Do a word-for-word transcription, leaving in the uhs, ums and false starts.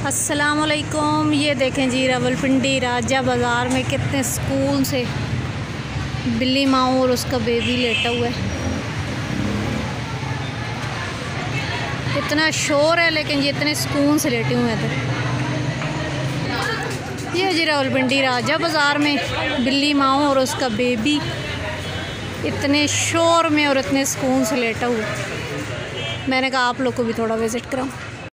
अस्सलामुअलैकुम। ये देखें जी रावलपिंडी राजा बाज़ार में कितने सुकून से बिल्ली माऊ और उसका बेबी लेटा हुआ है। इतना शोर है लेकिन ये इतने सुकून से लेटे हुए हैं। तो ये जी रावलपिंडी राजा बाज़ार में बिल्ली माऊ और उसका बेबी इतने शोर में और इतने सुकून से लेटा हुआ। मैंने कहा आप लोग को भी थोड़ा विज़िट कराऊं।